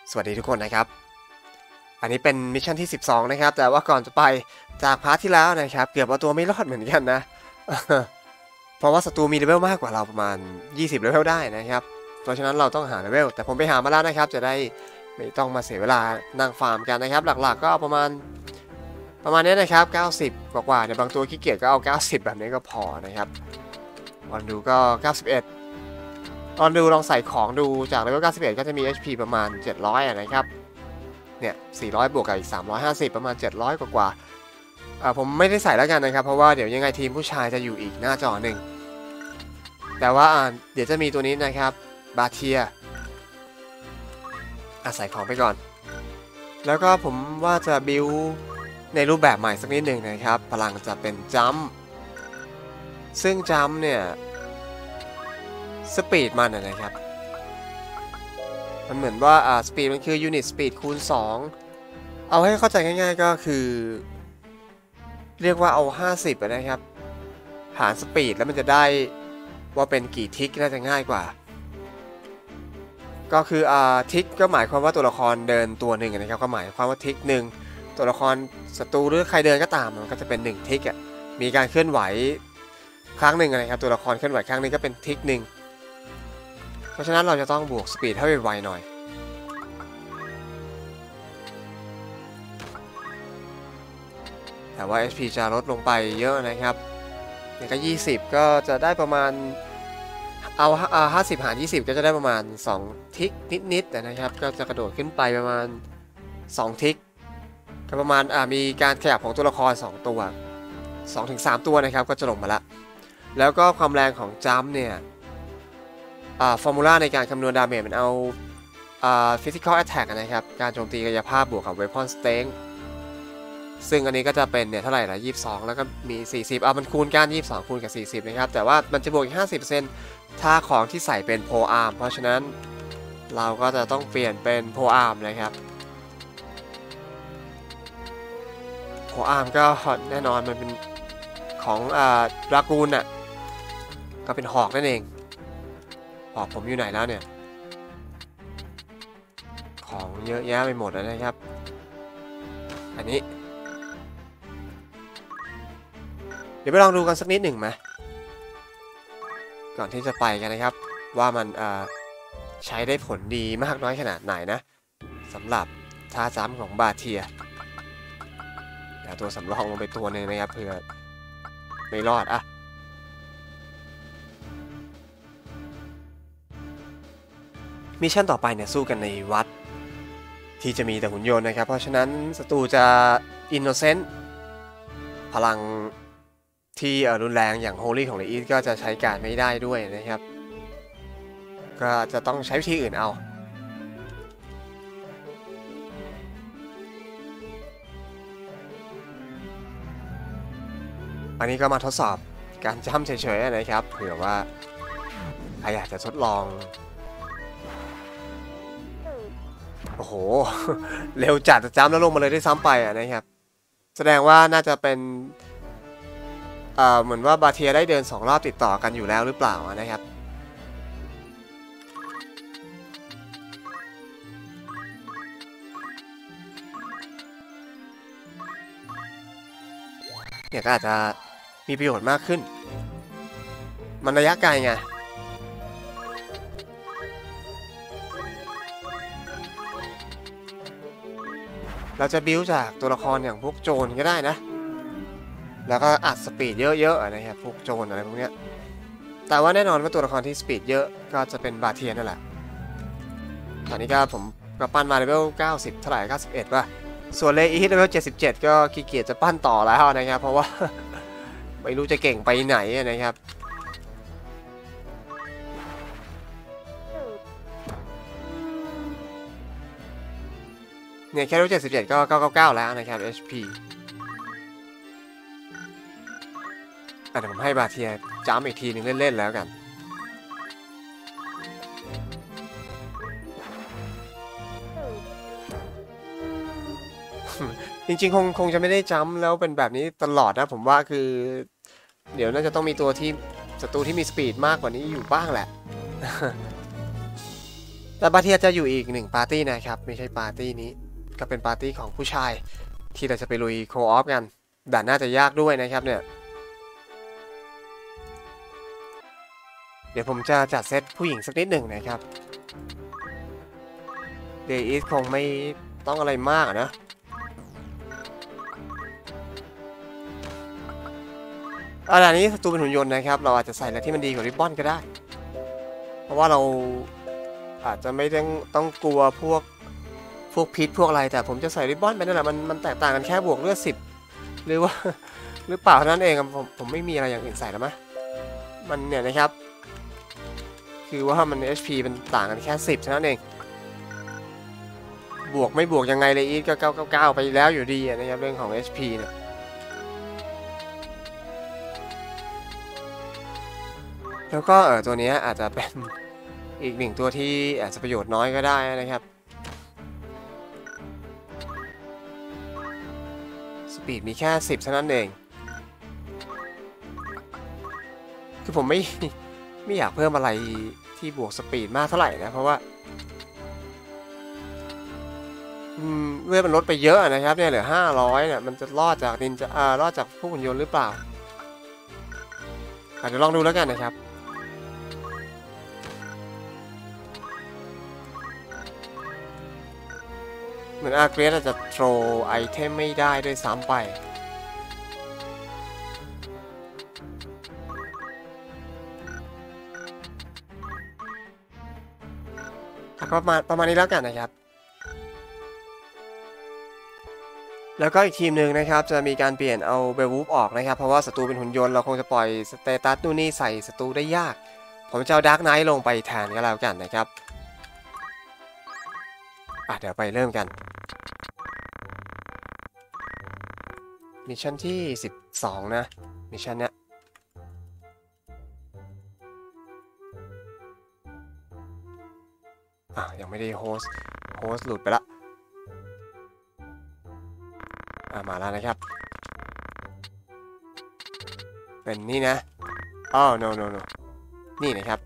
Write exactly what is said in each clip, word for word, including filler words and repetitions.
สวัสดีทุกคนนะครับอันนี้เป็นมิชชั่นที่สิบสองนะครับแต่ว่าก่อนจะไปจากพาร์ทที่แล้วนะครับเกือบเอาตัวไม่รอดเหมือนกันนะเพราะว่าศัตรูมีเลเวลมากกว่าเราประมาณยี่สิบเลเวลได้นะครับเพราะฉะนั้นเราต้องหาเลเวลแต่ผมไปหามาแล้วนะครับจะได้ไม่ต้องมาเสียเวลานั่งฟาร์มกันนะครับหลักๆก็ประมาณประมาณนี้นะครับเก้าสิบกว่าๆเนี่ยบางตัวขี้เกียจก็เอาเก้าสิบแบบนี้ก็พอนะครับลองดูก็เก้าสิบเอ็ดลองดูลองใส่ของดูจากเลเวลเก้าสิบเอ็ดก็จะมี เอช พี ประมาณเจ็ดร้อยนะครับเนี่ยสี่ร้อยบวกกับอีกสามร้อยห้าสิบประมาณเจ็ดร้อยกว่าๆอ่าผมไม่ได้ใส่แล้วกันนะครับเพราะว่าเดี๋ยวยังไงทีมผู้ชายจะอยู่อีกหน้าจอหนึ่งแต่ว่าเดี๋ยวจะมีตัวนี้นะครับบาเทียอาศัยของไปก่อนแล้วก็ผมว่าจะบิวในรูปแบบใหม่สักนิดหนึ่งนะครับพลังจะเป็นจัมป์ซึ่งจัมป์เนี่ยสปีดมันนะครับมันเหมือนว่าอ่าสปีดมันคือยูนิตสปีดคูณสองเอาให้เข้าใจง่ายๆก็คือเรียกว่าเอาห้าสิบนะครับหารสปีดแล้วมันจะได้ว่าเป็นกี่ทิกน่าจะง่ายกว่าก็คืออ่าทิกก็หมายความว่าตัวละครเดินตัวหนึ่งนะครับก็หมายความว่าทิกหนึ่งตัวละครศัตรูหรือใครเดินก็ตามมันก็จะเป็นหนึ่งทิกอ่ะมีการเคลื่อนไหวครั้งหนึ่งนะครับตัวละครเคลื่อนไหวครั้งนึงก็เป็นทิกหนึ่งเพราะฉะนั้นเราจะต้องบวกสปีดให้ไวๆหน่อยแต่ว่า เอช พี จะลดลงไปเยอะนะครับนี่ก็ยี่สิบก็จะได้ประมาณเอาห้าสิบหารยี่สิบก็จะได้ประมาณสองทิกนิดๆนะครับก็จะกระโดดขึ้นไปประมาณสองทิกก็ประมาณมีการขยับของตัวละครสองตัว สองถึงสาม ตัวนะครับก็จะลงมาละแล้วก็ความแรงของจัมป์เนี่ยฟอร์มูลาในการคำนวณดาเมจมันเอาฟิสิคอลแอทแทกนะครับการโจมตีกายภาพบวกกับเวพอนสเต็งซึ่งอันนี้ก็จะเป็นเนี่ยเท่าไหร่ละยี่สิบสองแล้วก็มีสี่สิบอ่ะมันคูณกันยี่สิบสองคูณกับสี่สิบนะครับแต่ว่ามันจะบวกอีก ห้าสิบเปอร์เซ็นต์ ถ้าของที่ใส่เป็นโพอาร์มเพราะฉะนั้นเราก็จะต้องเปลี่ยนเป็นโพอาร์มนะครับโพอาร์มก็แน่นอนมันเป็นของอ่าดรากูนอ่ะก็เป็นหอกนั่นเองหอกผมอยู่ไหนแล้วเนี่ยของเยอะแยะไปหมดแล้วนะครับอันนี้เดี๋ยวไปลองดูกันสักนิดหนึ่งไหมก่อนที่จะไปกันนะครับว่ามันใช้ได้ผลดีมากน้อยขนาดไหนนะสำหรับท่าจัมป์ของบาเทียเดี๋ยวตัวสำรองลงไปตัวหนึ่งนะครับเพื่อไม่รอดอะมิชชั่นต่อไปเนี่ยสู้กันในวัดที่จะมีแต่หุ่นยนต์นะครับเพราะฉะนั้นศัตรูจะอินโนเซนต์พลังที่รุนแรงอย่างโฮลี่ของเลอีสก็จะใช้การไม่ได้ด้วยนะครับก็จะต้องใช้วิธีอื่นเอาอันนี้ก็มาทดสอบการจัมป์เฉยๆนะครับเผื่อว่าใครอยากจะทดลองโอ้โหเร็วจัดจัมป์แล้วลงมาเลยได้ซ้ำไปนะครับแสดงว่าน่าจะเป็นเหมือนว่าบาเทียได้เดินสองรอบติดต่อกันอยู่แล้วหรือเปล่านะครับเนี่ยก็อาจจะมีประโยชน์มากขึ้นมันระยะไกลไงเราจะบิวจากตัวละครอย่างพวกโจรก็ได้นะแล้วก็อัดสปีดเยอะๆนะครับพวกโจรอะไรพวกนี้แต่ว่าแน่นอนว่าตัวละครที่สปีดเยอะก็จะเป็นบาเทียนั่นแหละตอนนี้ก็ผมก็ปั้นมาเลเวลเก้าสิบเท่าไหร่เก้าสิบเอ็ดป่ะส่วนเลอีทเลเวลเจ็ดสิบเจ็ดก็ขี้เกียจจะปั้นต่อแล้วนะครับเพราะว่า ไม่รู้จะเก่งไปไหนนะครับเนี่ยแค่เลเวลเจ็ดสิบเจ็ดก็เก้าร้อยเก้าสิบเก้าแล้วนะครับ เอช พีแต่ผมให้บาเทียจ้ำอีกทีนึงเล่นๆแล้วกันจริงๆคงคงจะไม่ได้จ้ำแล้วเป็นแบบนี้ตลอดนะผมว่าคือเดี๋ยวน่าจะต้องมีตัวที่ศัตรูที่มีสปีดมากกว่านี้อยู่บ้างแหละแต่บาเทียจะอยู่อีกหนึ่งปาร์ตี้นะครับไม่ใช่ปาร์ตี้นี้ก็เป็นปาร์ตี้ของผู้ชายที่เราจะไปลุยโคออฟกันด่านน่าจะยากด้วยนะครับเนี่ยเดี๋ยวผมจะจัดเซตผู้หญิงสักนิดหนึ่งนะครับเดย์อีสคงไม่ต้องอะไรมากนะอันนี้ศัตรูเป็นหุ่นยนต์นะครับเราอาจจะใส่อะไรที่มันดีกว่าริบบอนก็ได้เพราะว่าเราอาจจะไม่ต้องต้องกลัวพวกพวกพิษพวกอะไรแต่ผมจะใส่ริบบอนไปนั่นแหละมันมันแตกต่างกันแค่บวกเลือดสิบหรือว่าหรือเปล่าเท่านั้นเองผมผมไม่มีอะไรอย่างอื่นใส่แล้วมั้ยมันเนี่ยนะครับคือว่ามัน เอช พี มันต่างกันแค่สิบเท่านั้นเองบวกไม่บวกยังไงเลยอีทก็เก้าเก้าเก้าไปแล้วอยู่ดีนะครับเรื่องของ เอช พี เนี่ยแล้วก็เออตัวนี้อาจจะเป็นอีกหนึ่งตัวที่อาจจะประโยชน์น้อยก็ได้นะครับสปีดมีแค่สิบเท่านั้นเองคือผมไม่ไม่อยากเพิ่มอะไรที่บวกสปีดมากเท่าไหร่นะเพราะว่าเลือดมันลดไปเยอะนะครับเนี่ยเหลือห้าร้อยเนี่ยมันจะรอดจากดินจะอ่ารอดจากพวกหุ่นยนต์หรือเปล่าอาจจะลองดูแล้วกันนะครับเหมือนอาร์เกรสอาจจะโทรไอเทมไม่ได้ด้วยซ้ำไปประมาณประมาณนี้แล้วกันนะครับแล้วก็อีกทีมหนึ่งนะครับจะมีการเปลี่ยนเอาเบลวูฟออกนะครับเพราะว่าศัตรูเป็นหุ่นยนต์เราคงจะปล่อยสเตตัสนู่นนี่ใส่ศัตรูได้ยากผมจะเอาดาร์กไนท์ลงไปแทนก็แล้วกันนะครับอ่ะเดี๋ยวไปเริ่มกันมิชชั่นที่สิบสองนะมิชชั่นเนี้ยอ่ะยังไม่ได้โฮสโฮสหลุดไปละอ่ะมาแล้วนะครับเป็นนี่นะอ๋อ no no no นี่นะครับ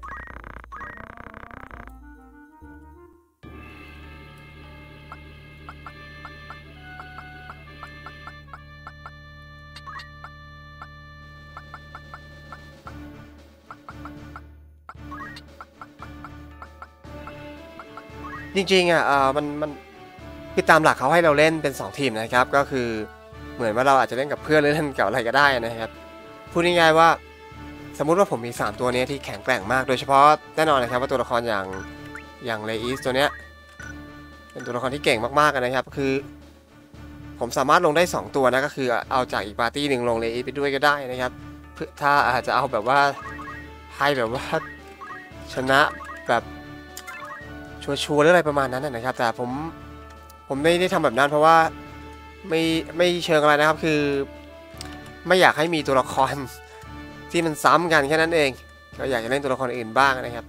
จริงๆอ่ะอ่ามันมันคือตามหลักเขาให้เราเล่นเป็นสองทีมนะครับก็คือเหมือนว่าเราอาจจะเล่นกับเพื่อนหรือเล่นกับอะไรก็ได้นะครับพูดง่ายๆว่าสมมุติว่าผมมีสามตัวนี้ที่แข็งแกร่งมากโดยเฉพาะแน่นอนนะครับว่าตัวละครอย่างอย่างเลอีสตัวเนี้ยเป็นตัวละครที่เก่งมากๆนะครับคือผมสามารถลงได้สองตัวนะก็คือเอาจากอีกปาร์ตี้หนึ่งลงเลอีสไปด้วยก็ได้นะครับถ้าอาจจะเอาแบบว่าให้แบบว่าชนะแบบชัวร์ๆหรืออะไรประมาณนั้นนะครับแต่ผมผมไม่ได้ทำแบบนั้นเพราะว่าไม่ไม่เชิงอะไรนะครับคือไม่อยากให้มีตัวละครที่มันซ้ำกันแค่นั้นเองก็อยากจะเล่นตัวละครอื่นบ้างนะครับ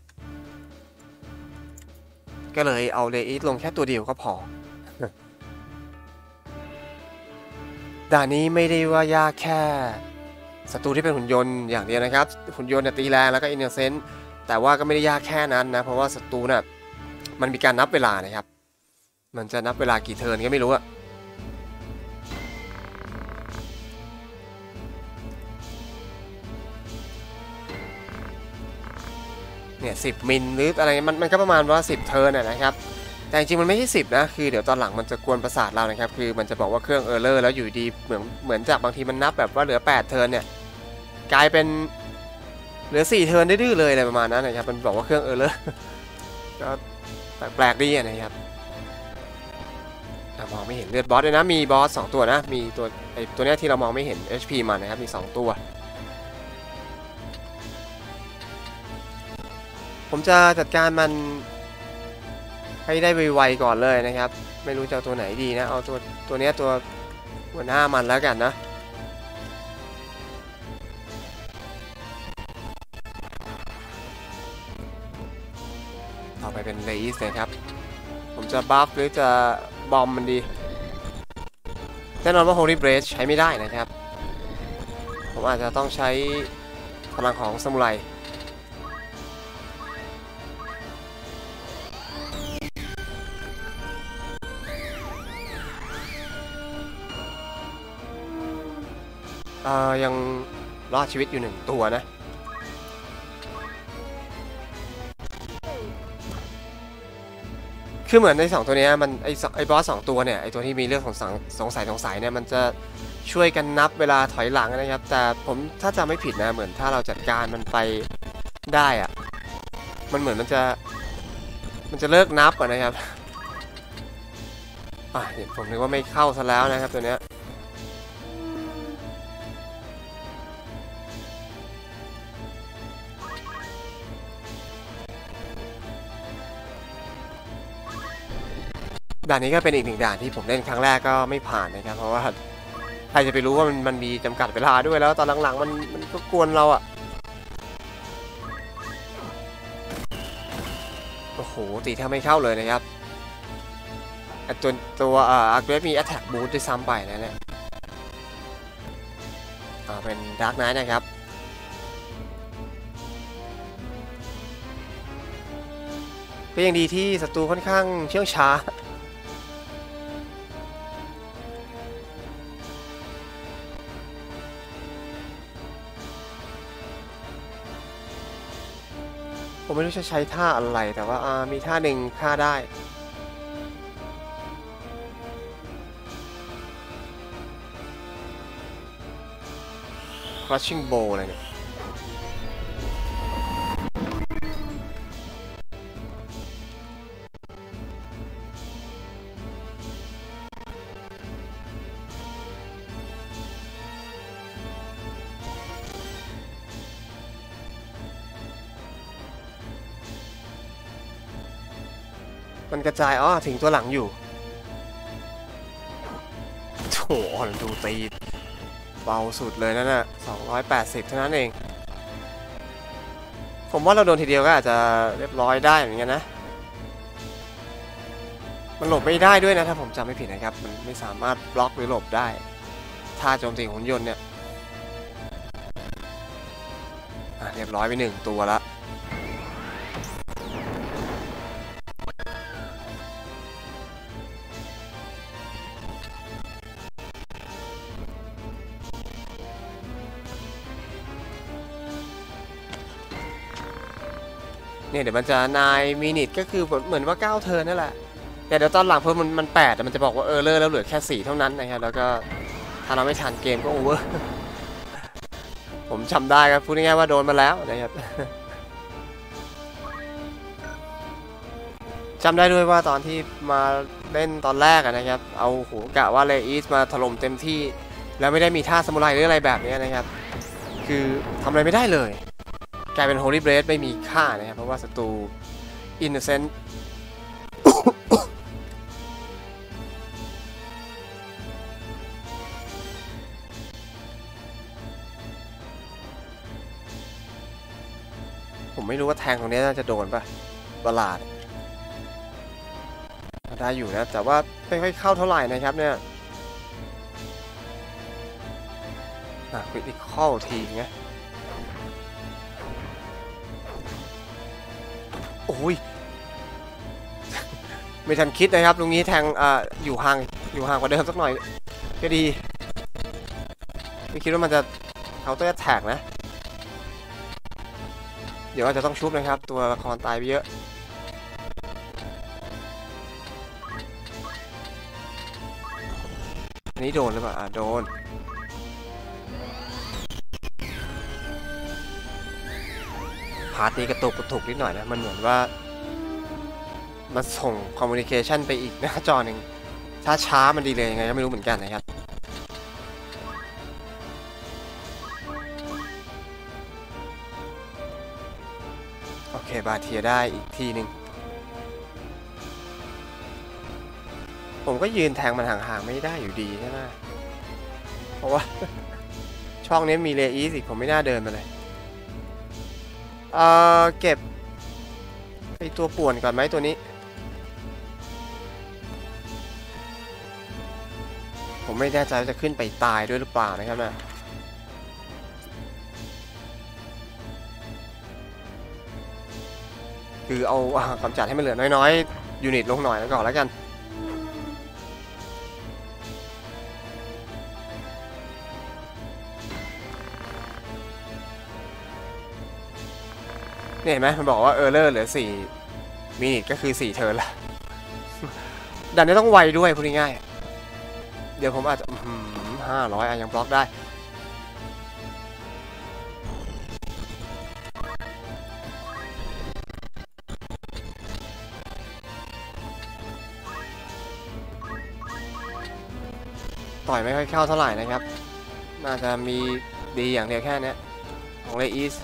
ก็เลยเอาเลอีสลงแค่ตัวเดียวก็พอ ด่านนี้ไม่ได้ว่ายากแค่ศัตรูที่เป็นหุ่นยนต์อย่างเดียวนะครับหุ่นยนต์ตีแรงแล้วก็อินโนเซนต์แต่ว่าก็ไม่ได้ยากแค่นั้นนะเพราะว่าศัตรูน่ะมันมีการนับเวลานะครับมันจะนับเวลากี่เทิร์นก็ไม่รู้อะเนี่ยสิบมิลหรืออะไรมันมันก็ประมาณว่าสิบเทิร์นนะครับแต่จริงๆมันไม่ใช่สิบนะคือเดี๋ยวตอนหลังมันจะกวนประสาทเรานะครับคือมันจะบอกว่าเครื่องเออร์เลอร์แล้วอยู่ดีเหมือนเหมือนจากบางทีมันนับแบบว่าเหลือแปดเทิร์นเนี่ยกลายเป็นเหลือสี่เทิร์นดื้อเลยอะไรประมาณนั้นนะครับมันบอกว่าเครื่องเออร์เลอร์ก็แปลกดีนะครับมองไม่เห็นเลือดบอสเลยนะมีบอสสองตัวนะมีตัวไอตัวนี้ที่เรามองไม่เห็น เอช พี มันนะครับมีสองตัวผมจะจัดการมันให้ได้ไวๆก่อนเลยนะครับไม่รู้จะเอาตัวไหนดีนะเอาตัวตัวนี้ตัวหัวหน้ามันแล้วกันนะต่อไปเป็นเลอิสนะครับผมจะบัฟหรือจะบอมมันดีแน่นอนว่า Holy Breath ใช้ไม่ได้นะครับผมอาจจะต้องใช้พลังของซามูไรเอ่อยังรอดชีวิตอยู่หนึ่งตัวนะคือเหมือนในสองตัวนี้มันไอไอบอสสองตัวเนี่ยไอตัวที่มีเรื่องของสงสัยสงสัยเนี่ยมันจะช่วยกันนับเวลาถอยหลังนะครับแต่ผมถ้าจำไม่ผิดนะเหมือนถ้าเราจัดการมันไปได้อะมันเหมือนมันจะมันจะเลิกนับอะนะครับอ่ะผมนึกว่าไม่เข้าซะแล้วนะครับตัวเนี้ยด่านนี้ก็เป็นอีกหนึ่งด่านที่ผมเล่นครั้งแรกก็ไม่ผ่านนะครับเพราะว่าใครจะไปรู้ว่ามันมันมีจำกัดเวลาด้วยแล้วตอนหลังๆมันมันก็กวนเราอะโอ้โหตีแทบไม่เข้าเลยนะครับตัวตัวอ่าอาร์เกรฟมี attack boost ด้วยซ้ำไปนะเนี่ยอ่าเป็นดาร์กไนท์นะครับก็ยังดีที่ศัตรูค่อนข้างเชื่องช้าผมไม่รู้จะใช้ท่าอะไรแต่ว่าอ่ามีท่าหนึ่งฆ่าได้crushing blow อะไรเนี่ยมันกระจายอ๋อถึงตัวหลังอยู่โถอ่อนดูตีเบาสุดเลยนั่นน่ะสองร้อยแปดสิบเท่านั้นเองผมว่าเราโดนทีเดียวก็อาจจะเรียบร้อยได้เหมือนกันนะมันหลบไม่ได้ด้วยนะถ้าผมจำไม่ผิดนะครับมันไม่สามารถบล็อกหรือหลบได้ถ้าโจมตีหุ่นยนต์เนี่ยเรียบร้อยไปหนึ่งตัวละเนี่ยเดี๋ยวมันจะนายมินิทก็คือเหมือนว่าเก้าเทิร์นนั่นแหละแต่เดี๋ยวตอนหลังเพิ่มมันมันแปดแต่มันจะบอกว่าเออเลอร์แล้วเหลือแค่สี่เท่านั้นนะครับแล้วก็ถ้าเราไม่ทันเกมก็โอเวอร์ผมจำได้ครับพูดง่ายๆว่าโดนมาแล้วนะครับจำได้ด้วยว่าตอนที่มาเล่นตอนแรกนะครับเอาหูกะว่าเลอีสมาถล่มเต็มที่แล้วไม่ได้มีท่าซามูไรหรืออะไรแบบนี้นะครับคือทำอะไรไม่ได้เลยกลายเป็น Holy Blade ไม่มีค่านะครับเพราะว่าศัตรู Innocent ผมไม่รู้ว่าแทงตรงนี้น่าจะโดนปะบลาดได้อยู่นะแต่ว่าไม่ค่อยเข้าเท่าไหร่นะครับเนี่ยอ่ะคริติคอลทีไงโอ้ยไม่ทันคิดนะครับตรงนี้แทงอ่าอยู่ห่างอยู่ห่างกว่าเดิมสักหน่อยก็ดีไม่คิดว่ามันจะเคาน์เตอร์แท็กนะเดี๋ยวอาจจะต้องชุบนะครับตัวละครตายไปเยอะอันนี้โดนหรือเปล่าอ่าโดนพาร์ทนี้กระตุกกระตุกนิดหน่อยนะมันเหมือนว่ามันส่งคอมมูนิเคชันไปอีกหน้าจอหนึ่งถ้าช้ามันดีเลยยังไงก็ไม่รู้เหมือนกันนะครับโอเคบาเทียได้อีกทีหนึ่งผมก็ยืนแทงมันห่างๆไม่ได้อยู่ดีใช่ไหมเพราะว่าช่องนี้มีเลอีสอีกผมไม่น่าเดินมาเลยเอ่อเก็บไอตัวป่วนก่อนไหมตัวนี้ผมไม่แน่ใจว่าจะขึ้นไปตายด้วยหรือเปล่านะครับนะคือเอากำจัดให้มันเหลือน้อยๆยูนิตลงหน่อยแล้วก่อนแล้วกันเนี่ยเห็นไหมมันบอกว่าเออร์เลอร์เหลือสี่มินิทก็คือสี่เทิร์นละดันนี้ต้องไวด้วยพูดง่ายๆเดี๋ยวผมอาจจะห้าร้อยยังบล็อกได้ต่อยไม่ค่อยเข้าเท่าไหร่นะครับน่าจะมีดีอย่างเดียวแค่นี้ของเลอีส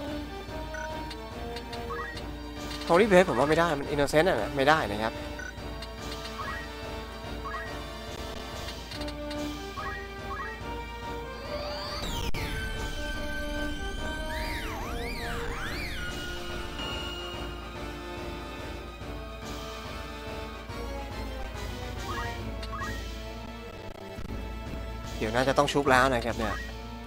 ของรีเบสผมว่าไม่ได้มันอินโนเซนต์อ่ะไม่ได้นะครับเดี๋ยวน่าจะต้องชุบแล้วนะครับเนี่ย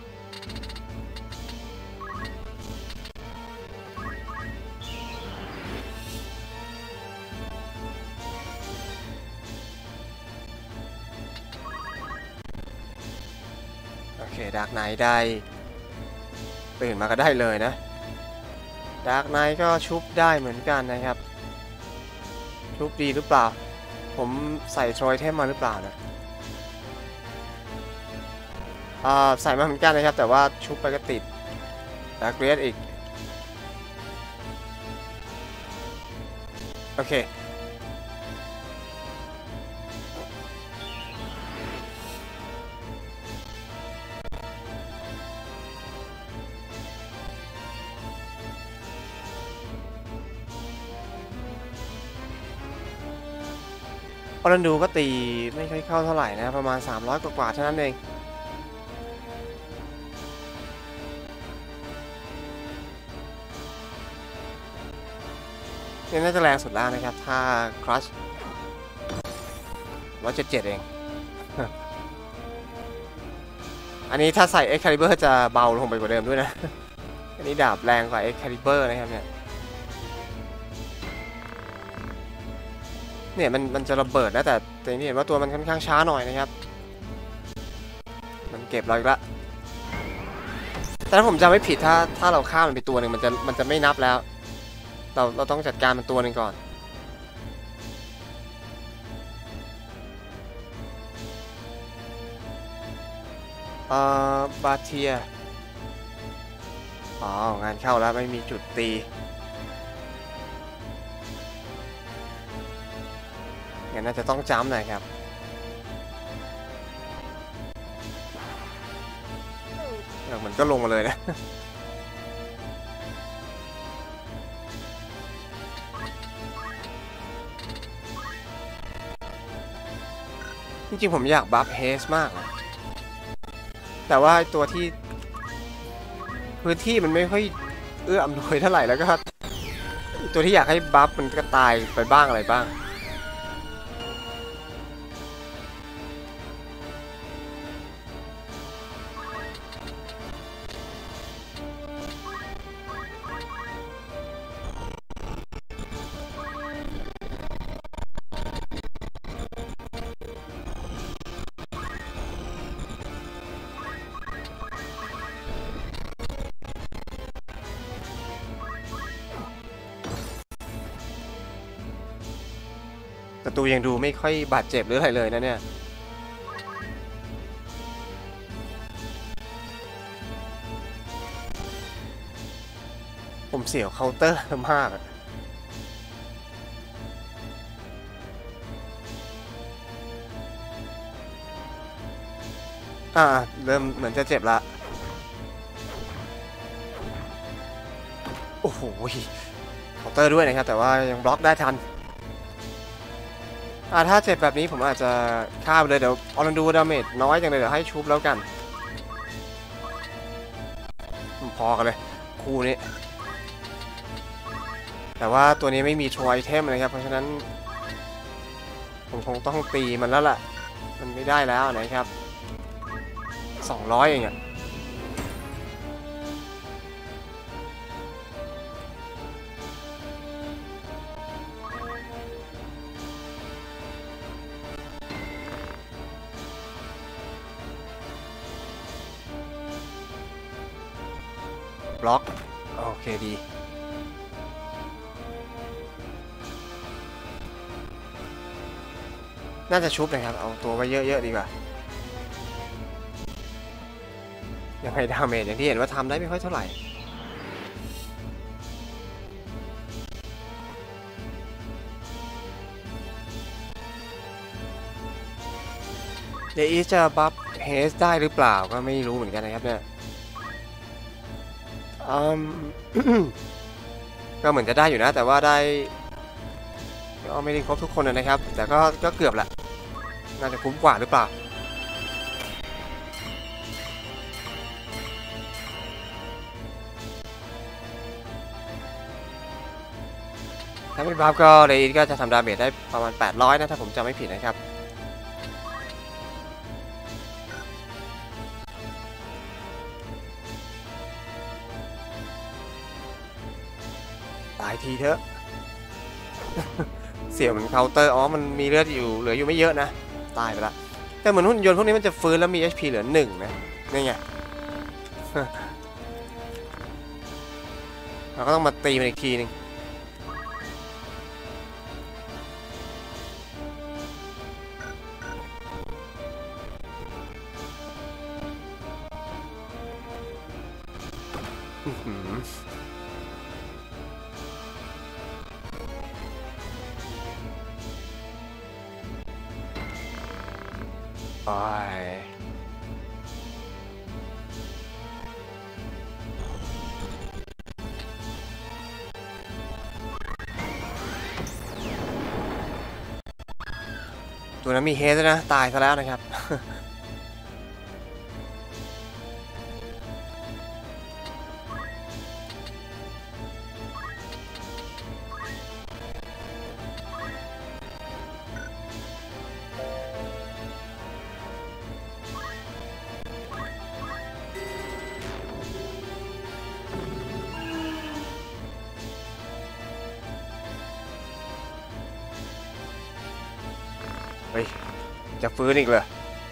โอเคดาร์กไนท์ได้ตื่นมาก็ได้เลยนะดาร์กไนท์ก็ชุบได้เหมือนกันนะครับชุบดีหรือเปล่าผมใส่ทรอยเทมมาหรือเปล่านะใส่มาเหมือนกันนะครับแต่ว่าชุบไปก็ติดดาร์กเรดอีกโอเคออรันดูก็ตีไม่ค่อยเข้าเท่าไหร่นะประมาณสามร้อยกว่าๆเท่านั้นเองนี่น่าจะแรงสุดแล้วนะครับถ้าครัชร้อยเจ็ดเจ็ดเอง อันนี้ถ้าใส่ Excalibur จะเบาลงไปกว่าเดิมด้วยนะ อันนี้ดาบแรงกว่า Excalibur นะครับเนี่ยเนี่ยมันมันจะระเบิดนะแต่แต่นี่เห็นว่าตัวมันค่อนข้างช้าหน่อยนะครับมันเก็บเราอีกละแต่ถ้าผมจำไม่ผิดถ้าถ้าเราฆ่ามันไปตัวหนึ่งมันจะมันจะไม่นับแล้วเราเราต้องจัดการมันตัวหนึ่งก่อนเอ่อบาเทียอ๋องานเข้าแล้วไม่มีจุดตีงั้นน่าจะต้องจ้ำหน่อยครับมันก็ลงมาเลยนะ จริงๆผมอยากบัฟเฮสมากนะแต่ว่าตัวที่พื้นที่มันไม่ค่อยเอื้ออำนวยเท่าไหร่แล้วก็ตัวที่อยากให้บัฟมันก็ตายไปบ้างอะไรบ้างศัตรูยังดูไม่ค่อยบาดเจ็บหรืออะไรเลยนะเนี่ยผมเสียวเคาน์เตอร์มากอ่าเริ่มเหมือนจะเจ็บละโอ้โหเคาน์เตอร์ด้วยนะครับแต่ว่ายังบล็อกได้ทันอ่าถ้าเจ็บแบบนี้ผมอาจจะฆ่าไปเลยเดี๋ยวออรันดูดาเมจน้อยจังเลยเดี๋ยวให้ชุบแล้วกันพอกันเลยคู่นี้แต่ว่าตัวนี้ไม่มีทรอยเทมนะครับเพราะฉะนั้นผมคงต้องตีมันแล้วล่ะมันไม่ได้แล้วนะครับสองร้อยเองอะบล็อกโอเคดีน่าจะชุบนะครับเอาตัวไว้เยอะๆดีกว่ายังไงดาเมจอย่างที่เห็นว่าทำได้ไม่ค่อยเท่าไหร่เดอีจะบัฟเฮสได้หรือเปล่าก็ไม่รู้เหมือนกันนะครับเนี่ยก็เหมือนจะได้อยู่นะแต่ว่าได้ก็ไม่ได้ครบทุกคนนะครับแต่ก็ก็เกือบแหละน่าจะคุ้มกว่าหรือเปล่าถ้าไม่บัฟก็เดอีก็จะทำดาเมจได้ประมาณแปดร้อยนะถ้าผมจำไม่ผิดนะครับตายทีเถอะ เสี่ยวเหมือนเคาน์เตอร์อ๋อมันมีเลือดอยู่เหลืออยู่ไม่เยอะนะตายไปละแต่เหมือนหุ่นยนต์พวกนี้มันจะฟื้นแล้วมี เอช พี เหลือหนึ่งนะนี่ไง เราก็ต้องมาตีมันอีกทีหนึ่งโอ้ยตัวนั้นมีเฮสนะตายซะแล้วนะครับ เฮ้ยจะฟื้นอีกเลย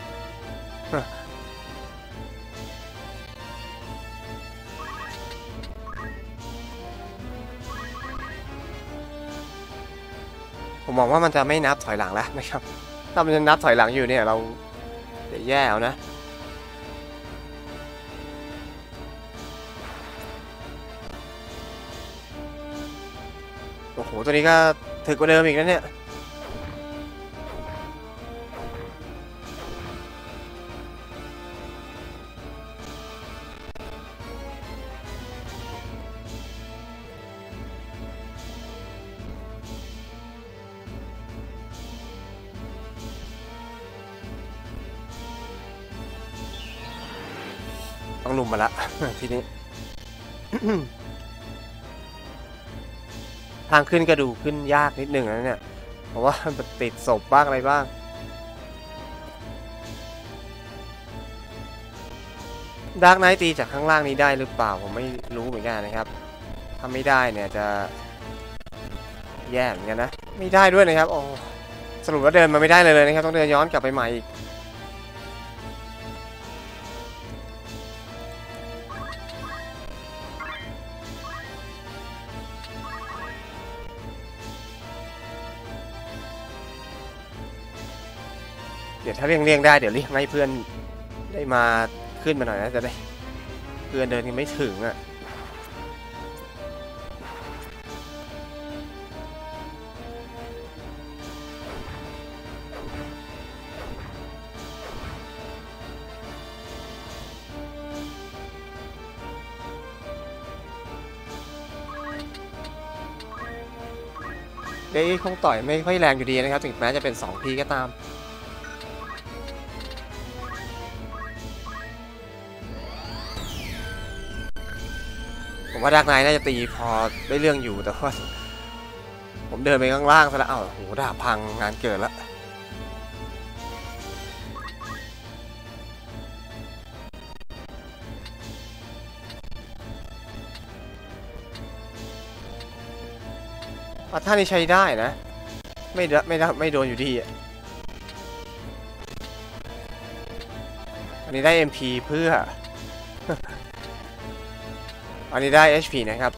ผมมองว่ามันจะไม่นับถอยหลังแล้วนะครับถ้ามันจะนับถอยหลังอยู่เนี่ยเราจะแย่เอานะโอ้โหตัวนี้ก็ถึกกว่าเดิมอีกนะเนี่ยต้องลุมมาละ ทีนี้ ทางขึ้นก็ดูขึ้นยากนิดหนึ่งนะเนี่ยเพราะว่ามันติดศพบ้างอะไรบ้างดาร์กไนท์ตีจากข้างล่างนี้ได้หรือเปล่าผมไม่รู้เหมือนกันนะครับถ้าไม่ได้เนี่ยจะแย่เหมือนกันนะไม่ได้ด้วยนะครับโอ้สรุปว่าเดินมาไม่ได้เลยเลยนะครับต้องเดินย้อนกลับไปใหม่อีกเดี๋ยวถ้าเลี่ยงเลี่ยงได้เดี๋ยวเรียกให้เพื่อนได้มาขึ้นมาหน่อยนะจะได้เพื่อนเดินยังไม่ถึงอ่ะเดย์คงต่อยไม่ค่อยแรงอยู่ดีนะครับถึงแม้จะเป็นสองทีก็ตามผมว่าดาร์กไนท์น่าจะตีพอได้เรื่องอยู่แต่ว่าผมเดินไปข้างล่างซะแล้วอ้าวโหดาบพังงานเกิดแล้วท่านี้ใช้ได้นะไม่ไม่ไม่โดนอยู่ดีอ่ะอันนี้ได้ เอ็ม พี เพื่อ อันนี้ได้ เอช พี นะครับ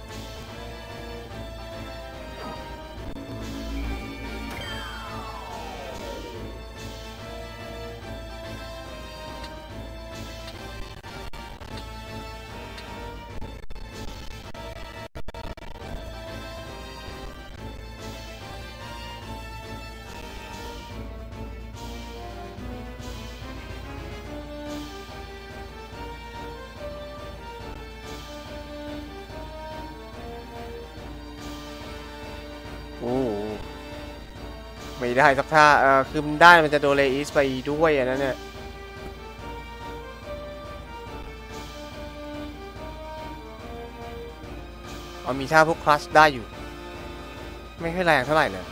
ไม่ได้สักท่าเออคือมันได้มันจะโดนเลอิสไปด้วยอันนั้นเนี่ยเอามีท่าพวกคลัชได้อยู่ไม่ค่อยแรงเท่าไหร่เลย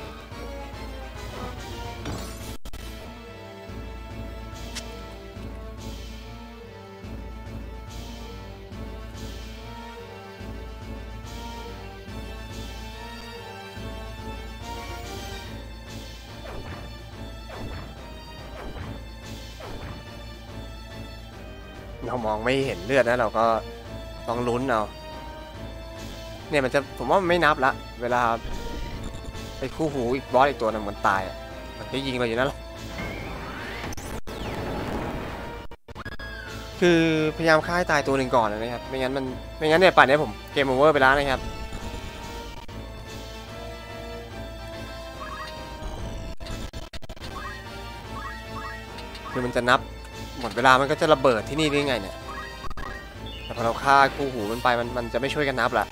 เรามองไม่เห็นเลือดนะเราก็ต้องลุ้นเอาเนี่ยมันจะผมว่ามันไม่นับละเวลาไปคู่หูอีกบอสอีกตัวนึงมันตายอ่ะมันก็ยิงเราอยู่นั่นแหละคือพยายามฆ่าให้ตายตัวหนึ่งก่อนนะครับไม่งั้นมันไม่งั้นเนี่ยป่านนี้ผมเกมโอเวอร์ไปแล้วนะครับคือมันจะนับหมดเวลามันก็จะระเบิดที่นี่ได้ไงเนี่ยแต่พอเราฆ่าคู่หูมันไปมันมันจะไม่ช่วยกันนับละ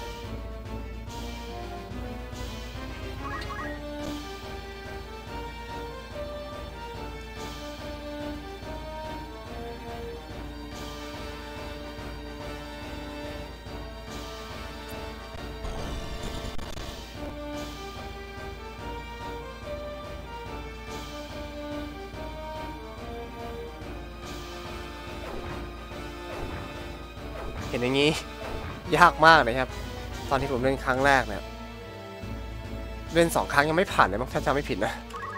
เห็นอย่างนี้ยากมากเลยครับตอนที่ผมเล่นครั้งแรกเนี่ยเล่นสองครั้งยังไม่ผ่านเลยมั้งถ้าจำไม่ผิดนะ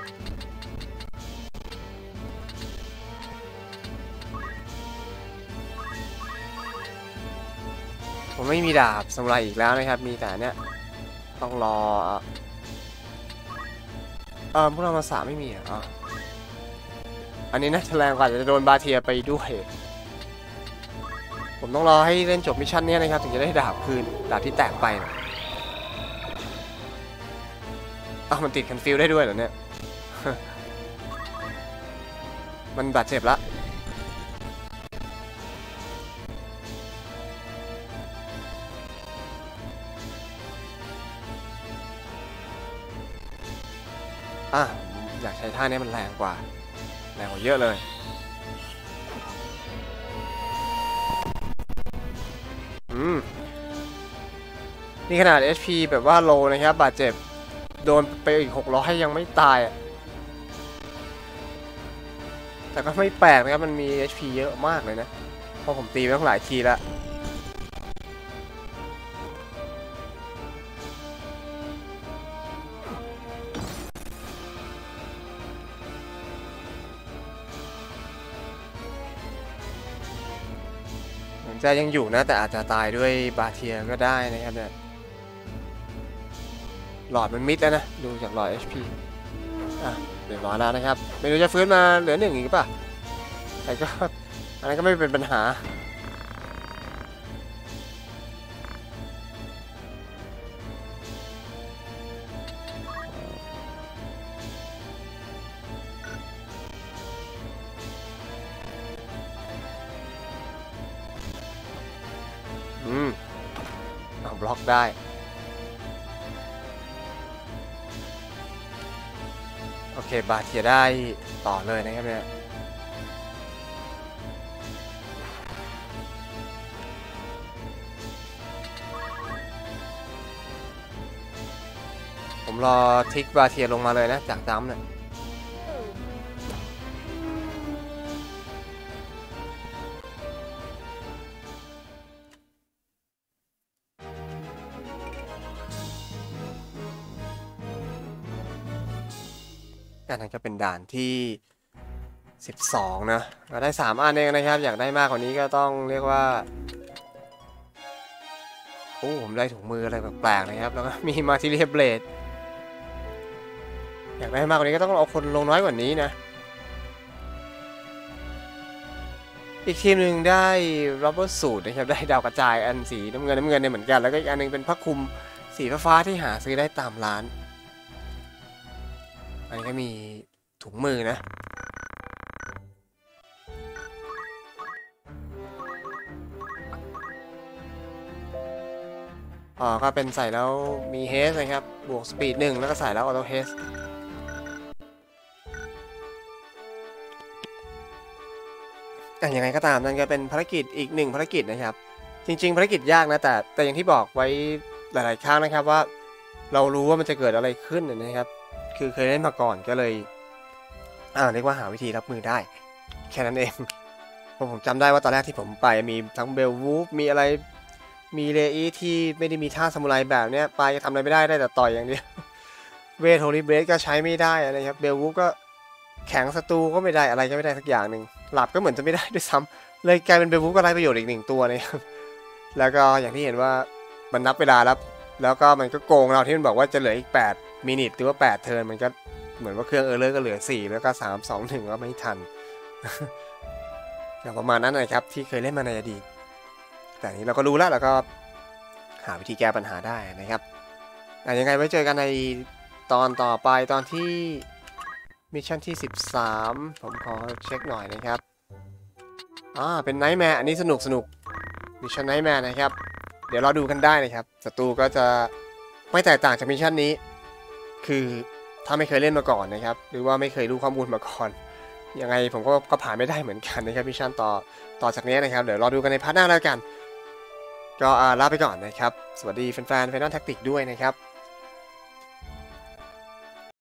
ผมไม่มีดาบสมุไรอีกแล้วนะครับมีแต่เนี้ยต้องรอเออพวกเรามาสามไม่มีอ่ะอันนี้นะแฉลงกว่าจะโดนบาเทียไปด้วยผมต้องรอให้เล่นจบมิชชั่นนี้นะครับถึงจะได้ดาบคืนดาบที่แตกไปนะอ้าวมันติดคันฟิลได้ด้วยเหรอเนี่ย มันบาดเจ็บละอ่ะอยากใช้ท่านี้มันแรงกว่าแรงกว่าเยอะเลยอืมนี่ขนาด เอช พี แบบว่าโลนะครับบาดเจ็บโดนไปอีกหกร้อยยังไม่ตายแต่ก็ไม่แปลกนะครับมันมี เอช พี เยอะมากเลยนะเพราะผมตีไปตั้งหลายทีแล้วจะยังอยู่นะแต่อาจจะตายด้วยบาเทียก็ได้นะครับเนี่ยหลอดมันมิดแล้วนะดูจากหลอด เอช พี อ่ะเรียบร้อยแล้วนะครับไม่รู้จะฟื้นมาเหลือหนึ่งอีกป่ะแต่ก็อันนั้นก็ไม่เป็นปัญหาอืมเอาบล็อกได้โอเคบาเทียได้ต่อเลยนะครับเนี่ยผมรอทิกบาเทียลงมาเลยนะจากดัมเนี่ยอันนั้นก็เป็นด่านที่สิบสองนะเราได้สามอันเองนะครับอยากได้มากกว่านี้ก็ต้องเรียกว่าโอ้ผมได้ถุงมืออะไรแปลกๆนะครับแล้วก็มีมาทีเรียเบลดอยากได้มากกว่านี้ก็ต้องเอาคนลงน้อยกว่านี้นะอีกทีมหนึ่งได้รับเบอร์สูตรนะครับได้ดาวกระจายอันสีน้ำเงินน้ำเงินเนี่ยเหมือนกันแล้วก็อีกอันนึงเป็นผ้าคลุมสีฟ้าๆที่หาซื้อได้ตามร้านอันนี้ก็มีถุงมือนะอ๋อก็เป็นใส่แล้วมีเฮสนะครับบวกสปีดหนึ่งแล้วก็ใส่แล้วออโต้เฮสแต่ยังไงก็ตามนั่นก็เป็นภารกิจอีกหนึ่งภารกิจนะครับจริงๆภารกิจยากนะแต่แต่อย่างที่บอกไว้หลายๆครั้งนะครับว่าเรารู้ว่ามันจะเกิดอะไรขึ้นนะครับคือเคยเล่นมาก่อนก็เลยอ่าเรียกว่าหาวิธีรับมือได้แค่นั้นเองผมผมจำได้ว่าตอนแรกที่ผมไปมีทั้งเบลวูฟมีอะไรมีเลอีที่ไม่ได้มีท่าซามูไรแบบเนี้ยไปทำอะไรไม่ได้ได้แต่ต่อยอย่างเดียวเวทโฮลิเบรสก็ใช้ไม่ได้นะครับเบลวูฟก็แข็งศัตรูก็ไม่ได้อะไรก็ไม่ได้สักอย่างหนึ่งหลับก็เหมือนจะไม่ได้ด้วยซ้ำเลยกลายเป็นเบลวูฟก็ไร้ประโยชน์อีกหนึ่งตัวนะครับแล้วก็อย่างที่เห็นว่ามันนับเวลาแล้วแล้วก็มันก็โกงเราที่มันบอกว่าจะเหลืออีกแปดมินิทหรือว่าแปดเทิร์นมันก็เหมือนว่าเครื่องเออร์เลอร์ก็เหลือสี่แล้วก็สาม สอง หนึ่งก็ไม่ทันอย่างประมาณนั้นนะครับที่เคยเล่นมาในอดีตแต่นี้เราก็รู้แล้วเราก็หาวิธีแก้ปัญหาได้นะครับยังไงไว้เจอกันในตอนต่อไปตอนที่มิชชั่นที่สิบสามผมขอเช็คหน่อยนะครับอ่าเป็นไนท์แมร์อันนี้สนุกสนุกมิชชั่นไนท์แมร์นะครับเดี๋ยวเราดูกันได้นะครับศัตรูก็จะไม่แตกต่างจากมิชชั่นนี้คือถ้าไม่เคยเล่นมาก่อนนะครับหรือว่าไม่เคยรู้ข้อมูลมาก่อนยังไงผมก็ก็ผ่านไม่ได้เหมือนกันนะครับมิชชั่นต่อต่อจากนี้นะครับเดี๋ยวรอดูกันในพาร์ทหน้าแล้วกันก็ลาไปก่อนนะครับสวัสดีแฟนๆ Final Tactics ด้วยนะครับ